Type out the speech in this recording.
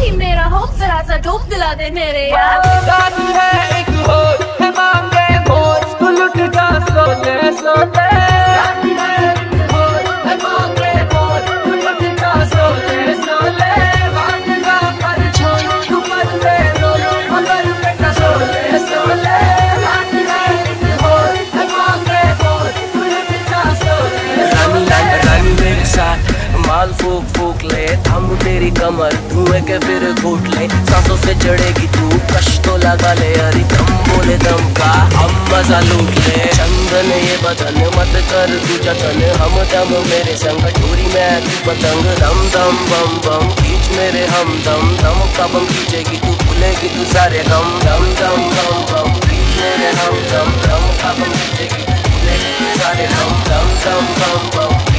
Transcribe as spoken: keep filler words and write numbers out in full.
ही मेरा हो जरा सा डूब दिला दे मेरे यार। रानी है एक और है मांगे भोर, तू लुट जा सोते सोते। रानी है एक और है मांगे भोर, तू लुट जा सोते सोते। वांगा कर छोड़ तू मत ले रो, मगर बेटा सोते सोते। रानी है एक और है मांगे भोर, तू लुट जा सोते सोते। रानी रानी मेरे साथ माल फूक फूक ले, थम तेरी कमर धुएं के फिर घूट ले। सांसों से चढ़ेगी तू कश तो लगा ले, अरे दम बोले दम का हम मजा लूट ले। चंदन ये बदन मत कर तू जतन, हम दम मेरे संग चोरी में तू पतंग। दम दम बम बम खींच मेरे हम दम, दम का बम खींचेगी तू भूलेगी तू सारे गम। दम दम बम बम खींच मेरे हम दम, दम का बम खींचेगी तू भूलेगी तू सारे गम। दम दम बम बम